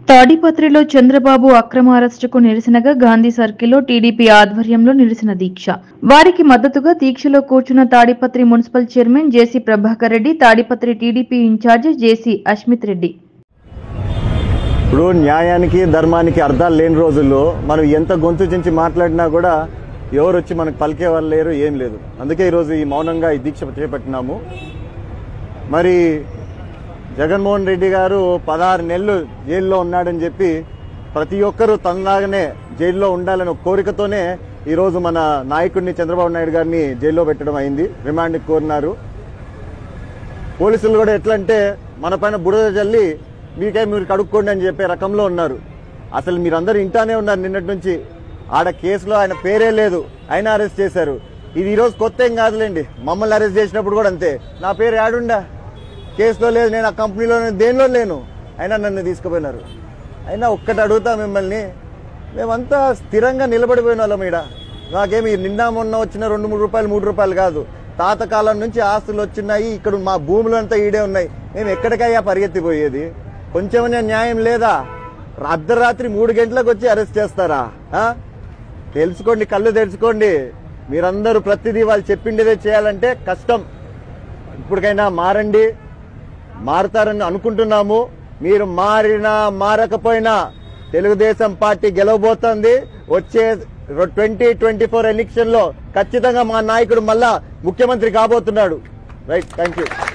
తాడిపత్రిలో చంద్రబాబు అక్రమ అరెస్టుకు నిరసనగా గాంధీ సర్కిల్లో టీడీపీ ఆధ్వర్యంలో నిరసన దీక్ష. వారికి మద్దతుగా దీక్షలో కూర్చున్న Tadipatri municipal chairman JC Prabhakar Reddy, Tadipatri TDP in charge JC Asmit Reddy. ఇప్పుడు న్యాయానికి ధర్మానికి అర్థాలు లేని రోజుల్లో మనం ఎంత గొంతు చించి మాట్లాడినా కూడా ఎవరు వచ్చి మనకు పలికే వాళ్ళు లేరు, ఏం లేదు. అందుకే ఈరోజు ఈ మౌనంగా ఈ దీక్ష చేపట్టినాము. మరి జగన్మోహన్ రెడ్డి గారు 16 నెలలు జైల్లో ఉన్నాడని చెప్పి ప్రతి ఒక్కరూ తనలాగానే జైల్లో ఉండాలని ఒక కోరికతోనే ఈరోజు మన నాయకుడిని చంద్రబాబు నాయుడు గారిని జైల్లో పెట్టడం అయింది. రిమాండ్కి కోరినారు. పోలీసులు కూడా ఎట్లా అంటే మన పైన బురద జల్లి మీరు కడుక్కోండి అని చెప్పే రకంలో ఉన్నారు. అసలు మీరందరూ ఇంటానే ఉన్నారు నిన్నటి నుంచి. ఆడ కేసులో ఆయన పేరే లేదు, అయినా అరెస్ట్ చేశారు. ఇది ఈరోజు కొత్త ఏం కాదులేండి. మమ్మల్ని అరెస్ట్ చేసినప్పుడు కూడా అంతే, నా పేరు యాడుండా, కేసులో లేదు, నేను ఆ కంపెనీలో దేనిలో లేను, అయినా నన్ను తీసుకుపోయినారు. అయినా ఒక్కటి అడుగుతా మిమ్మల్ని, మేమంతా స్థిరంగా నిలబడిపోయిన వాళ్ళం. ఈడ నాకేమి నిన్న మొన్న వచ్చిన 2-3 రూపాయలు 3 రూపాయలు కాదు, తాతకాలం నుంచి ఆస్తులు వచ్చినాయి. ఇక్కడ మా భూములు అంతా ఈడే ఉన్నాయి. మేము ఎక్కడికయ్యా పరిగెత్తిపోయేది? కొంచెమైనా న్యాయం లేదా? అర్ధరాత్రి 3 గంటలకు వచ్చి అరెస్ట్ చేస్తారా? తెలుసుకోండి, కళ్ళు తెరుచుకోండి. మీరందరూ ప్రతిదీ వాళ్ళు చెప్పిండేదే చేయాలంటే కష్టం. ఇప్పటికైనా మారండి, మారుతారని అనుకుంటున్నాము. మీరు మారినా మారకపోయినా తెలుగుదేశం పార్టీ గెలవబోతోంది. వచ్చే 2024 ఎలక్షన్ లో ఖచ్చితంగా మా నాయకుడు మళ్ళా ముఖ్యమంత్రి కాబోతున్నాడు. Right, thank you.